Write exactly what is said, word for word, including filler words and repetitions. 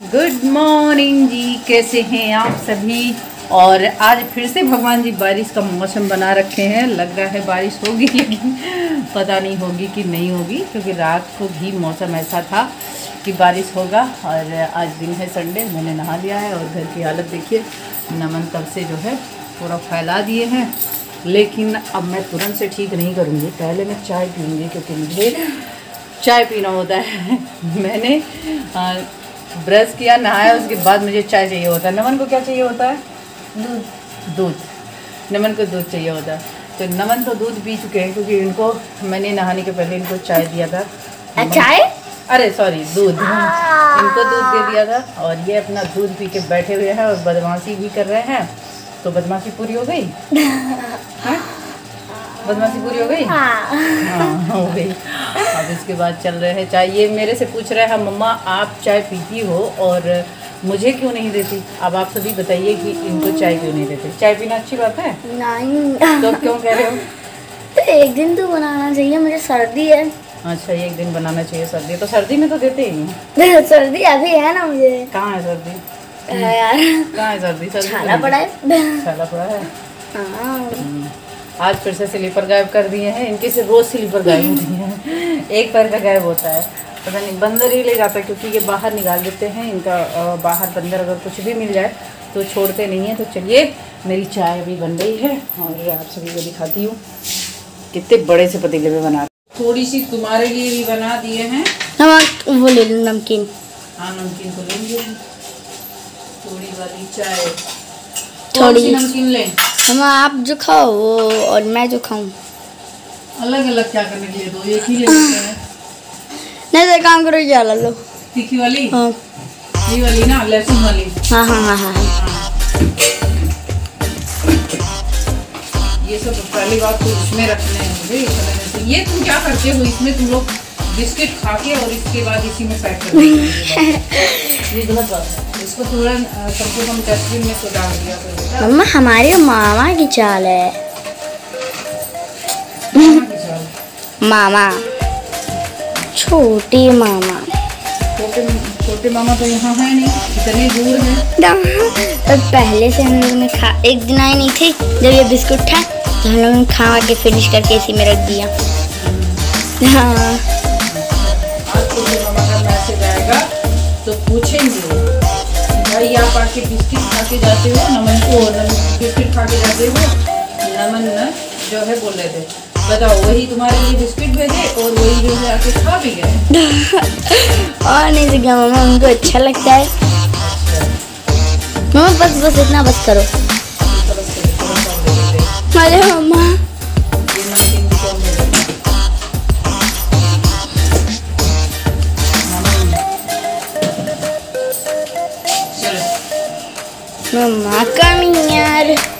Good morning जी, कैसे हैं आप सभी। और आज फिर से भगवान जी बारिश का मौसम बना रखे हैं। लग रहा है बारिश होगी, लेकिन पता नहीं होगी कि नहीं होगी, क्योंकि रात को भी मौसम ऐसा था कि बारिश होगा। और आज दिन है संडे, मैंने नहा लिया है और घर की हालत देखिए। नमन तब से जो है पूरा फैला दिए हैं, लेकिन अब मैं तुरंत से ठीक नहीं करूँगी। पहले मैं चाय पीऊँगी, क्योंकि मुझे चाय पीना होता है। मैंने आ, ब्रश किया, नहाया, उसके बाद मुझे चाय चाहिए होता है। नमन को क्या चाहिए होता है? दूध। दूध नमन को दूध चाहिए होता है। तो नमन तो दूध पी चुके हैं, क्योंकि इनको मैंने नहाने के पहले इनको चाय दिया था। चाय? अरे सॉरी, दूध। इनको दूध दे दिया था और ये अपना दूध पी के बैठे हुए हैं और बदमाशी भी कर रहे हैं। तो बदमाशी पूरी हो गई? बदमाशी पूरी हो गई? हाँ हो गई। अब इसके बाद चल रहे हैं चाय। ये मेरे से पूछ रहे हैं, मम्मा आप चाय पीती हो और मुझे क्यों नहीं देती। अब आप सभी बताइए कि इनको चाय क्यों नहीं देते। चाय पीना अच्छी बात है? नहीं। तो क्यों कह रहे हो? तो एक दिन तो बनाना चाहिए, मुझे सर्दी है। अच्छा, एक दिन बनाना चाहिए। सर्दी तो सर्दी में तो देते ही नहीं। सर्दी अभी है ना मुझे। कहाँ है सर्दी? यार कहाँ है सर्दी? सर्दी छाला पड़ा है। छाला पड़ा है। हाँ। आज फिर से स्लीपर गायब कर दिए हैं। इनके से रोज स्लीपर गायब होती हैं। एक पैर का गायब होता है, पता नहीं बंदर ही ले जाता है, क्योंकि ये बाहर निकाल देते हैं। इनका बाहर बंदर अगर कुछ भी मिल जाए तो छोड़ते नहीं हैं। तो चलिए, मेरी चाय अभी बन रही है और आप सभी को दिखाती हूँ। कितने बड़े से पतीले में बना, थोड़ी सी तुम्हारे लिए भी बना दिए हैं। हम वो ले लो नमकीन। हाँ, नमकीन तो लेंगे। थोड़ी वाली चाय, थोड़ी नमकीन लें। हम आप जो खाओ वो और मैं जो खाऊं। अलग अलग क्या करने के लिए? दो एक ही ले लेते हैं। नहीं तो काम करो, ये ला लो। तीखी वाली? हाँ। ये वाली ना, लहसुन वाली। हाँ हाँ हाँ हाँ। ये सब पहली बात तो इसमें रखने हैं मुझे। तो ये तुम क्या करते हो इसमें? तुम लोग बिस्किट खा के और इसके बाद इसी में पैक कर देते हो। ये गलत बात है। इसको थोड़ा कम से कम डस्टबिन में तो डाल दिया करो। मम्मा हमारे मामा की चाल है। मामा की चाल? मामा, छोटे मामा। छोटे छोटे मामा तो यहाँ है नहीं, इतने दूर है। तो पहले से हम लोग ने खा, एक दिन आए नहीं थे जब ये बिस्कुट था, तो हम लोगों ने खा के फिनिश करके इसी में रख दिया। हाँ। आज तो मामा का मैसेज आएगा तो पूछेंगे, भाई आप आके बिस्किट खा के जाते हो, नमन को बिस्किट खा के जाते हो। नमन न जो है बोल रहे थे, बताओ वही तुम्हारे लिए बिस्किट भेजे और वही जो है आके खा भी गए। और नहीं तो क्या मामा, उनको अच्छा लगता है। मामा बस बस इतना बस करो। अरे मामा मम्मा कम यार।